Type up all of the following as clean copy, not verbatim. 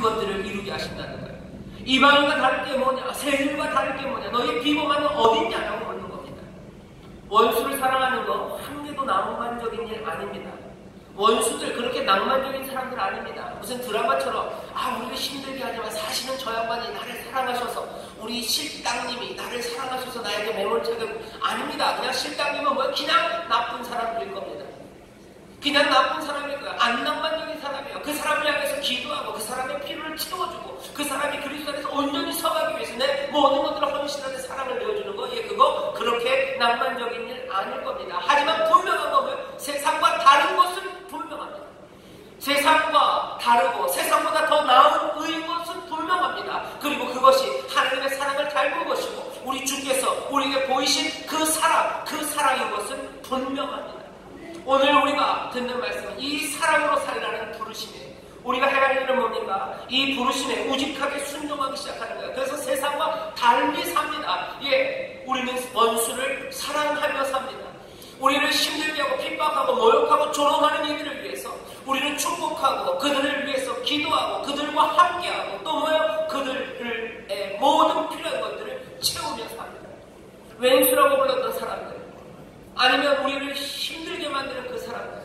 그것들을 이루게 하신다는 거예요. 이방인과 다를 게 뭐냐? 세율과 다를 게 뭐냐? 너희 비범함은 어딨냐라고 묻는 겁니다. 원수를 사랑하는 거 한 개도 낭만적인 일 아닙니다. 원수들 그렇게 낭만적인 사람들 아닙니다. 무슨 드라마처럼 우리를 힘들게 하지만 사실은 저 양반이 나를 사랑하셔서, 우리 실장님이 나를 사랑하셔서 나에게 매몰차게, 아닙니다. 그냥 실장님은 그냥 나쁜 사람들일 겁니다. 그냥 나쁜 사람일 거야. 안 낭만적인 사람이에요. 그 사람을 향해서 기도하고 그 사람의 필요를 채워주고 그 사람이 그리스도 안에서 온전히 서가기 위해서 내 모든 것들을 헌신하는 사랑을 내어주는 거, 그거 그렇게 낭만적인 일 아닐 겁니다. 하지만 분명한 거면 세상과 다른 것은 분명합니다. 세상과 다르고 세상보다 더 나은 의인 것은 분명합니다. 그리고 그것이 하나님의 사랑을 닮은 것이고 우리 주께서 우리에게 보이신 그 사랑인 것은 분명합니다. 오늘 우리가 듣는 말씀은 이 사랑으로 살라는 부르심이에요. 우리가 해야 할 일은 뭡니까? 이 부르심에 우직하게 순종하기 시작하는 거예요. 그래서 세상과 달리 삽니다. 우리는 원수를 사랑하며 삽니다. 우리를 힘들게 하고 핍박하고 모욕하고 조롱하는 이들을 위해서 우리는 축복하고 그들을 위해서 기도하고 그들과 함께하고 또 그들의 모든 필요한 것들을 채우며 삽니다. 왼수라고 불렀던 사람들, 아니면 우리를 힘들게 만드는 그 사람들,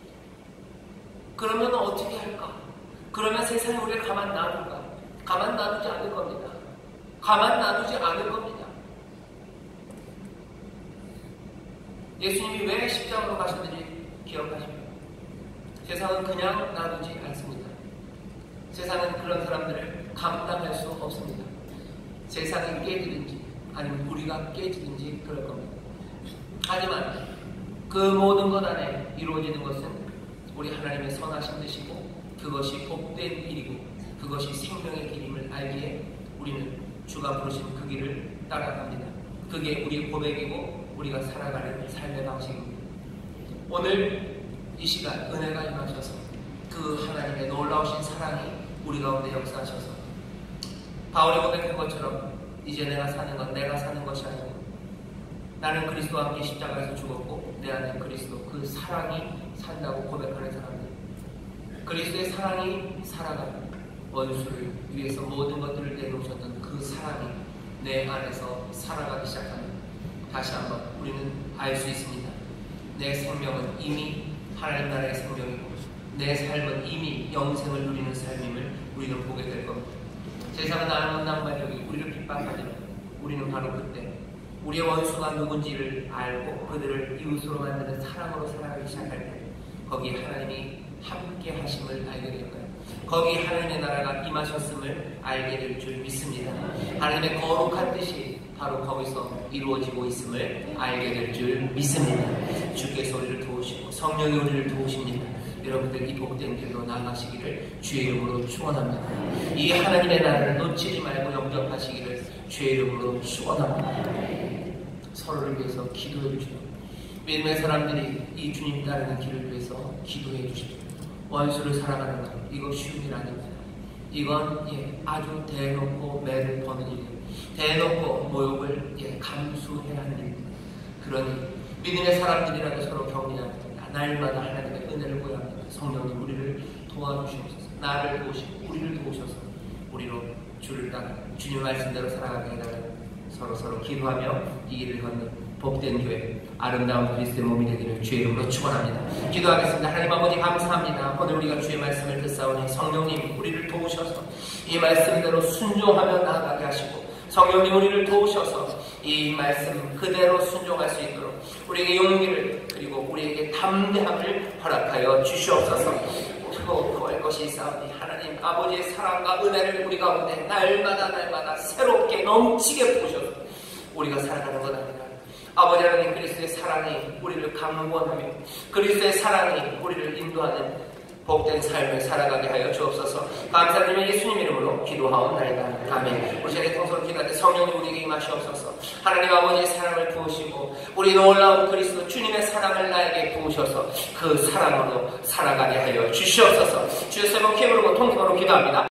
그러면 어떻게 할까? 그러면 세상이 우리를 가만 놔둘까? 가만 놔두지 않을 겁니다. 가만 놔두지 않을 겁니다. 예수님이 왜 십자가로 가셨는지 기억하십니까? 세상은 그냥 놔두지 않습니다. 세상은 그런 사람들을 감당할 수 없습니다. 세상이 깨지든지 아니면 우리가 깨지든지 그럴 겁니다. 하지만 그 모든 것 안에 이루어지는 것은 우리 하나님의 선하신 뜻이고 그것이 복된 일이고 그것이 생명의 길임을 알기에 우리는 주가 부르신 그 길을 따라갑니다. 그게 우리의 고백이고 우리가 살아가는 삶의 방식입니다. 오늘 이 시간 은혜가 임하셔서 그 하나님의 놀라우신 사랑이 우리 가운데 역사하셔서 바울이 고백한 것처럼 이제 내가 사는 건 내가 사는 것이 아니고 나는 그리스도와 함께 십자가에서 죽었고 내 안에 그리스도, 그 사랑이 산다고 고백하는 사람들, 그리스도의 사랑이 살아가는, 원수를 위해서 모든 것들을 내놓으셨던 그 사랑이 내 안에서 살아가기 시작합니다. 다시 한번 우리는 알 수 있습니다. 내 생명은 이미 하나님 나라의 생명이고 내 삶은 이미 영생을 누리는 삶임을 우리는 보게 될 겁니다. 세상은 낭만적이고 우리를 핍박하지만 우리는 바로 그때 우리의 원수가 누군지를 알고 그들을 이웃으로 만드는 사랑으로 살아가기 시작할 때 거기에 하나님이 함께 하심을 알게 될 거예요. 거기에 하나님의 나라가 임하셨음을 알게 될 줄 믿습니다. 하나님의 거룩한 뜻이 바로 거기서 이루어지고 있음을 알게 될 줄 믿습니다. 주께서 우리를 도우시고 성령이 우리를 도우십니다. 여러분들 이 복된 길로 나아가시기를 주의 이름으로 축원합니다. 이 하나님의 나라를 놓치지 말고 영접하시기를 주의 이름으로 축원합니다. 서로를 위해서 기도해 주십시오. 믿음의 사람들이 이 주님 따르는 길을 위해서 기도해 주십시오. 원수를 사랑하는 것, 이거 쉬운 일 아닙니다. 이건 아주 대놓고 매를 버는 일이에요. 대놓고 모욕을 감수해야 하는 일입니다. 그러니 믿음의 사람들이라도 서로 격려합니다. 날마다 하나님의 은혜를 구해야 합니다. 성령님 우리를 도와주시옵소서. 나를 도우시고 우리를 도우셔서 우리로 주를 따라 주님 말씀대로 살아가게 해달라고 서로 기도하며 이 길을 걷는 복된 교회, 아름다운 그리스도의 몸이 되기를 주의 이름으로 축원합니다. 기도하겠습니다. 하나님 아버지 감사합니다. 오늘 우리가 주의 말씀을 듣사오니 성령님 우리를 도우셔서 이 말씀대로 순종하며 나아가게 하시고 성령님 우리를 도우셔서 이 말씀 그대로 순종할 수 있도록 우리에게 용기를 그리고 우리에게 담대함을 허락하여 주시옵소서. 구할 것이 있사오니 하나님 아버지의 사랑과 은혜를 우리 가운데 날마다 새롭게 넘치게 부으셔서 우리가 살아가는 것 아니라 아버지 하나님 그리스도의 사랑이 우리를 강권하며 그리스도의 사랑이 우리를 인도하는 복된 삶을 살아가게 하여 주옵소서. 감사드리며 예수님 이름으로 기도하옵나이다. 아멘. 우리 자리에 통솔 기도할 때 성령님 우리에게 임하시옵소서. 하나님 아버지의 사랑을 부으시고 우리 놀라운 그리스도 주님의 사랑을 나에게 부으셔서 그 사랑으로 살아가게 하여 주시옵소서. 주의 세번 기부르고 통기도로 기도합니다.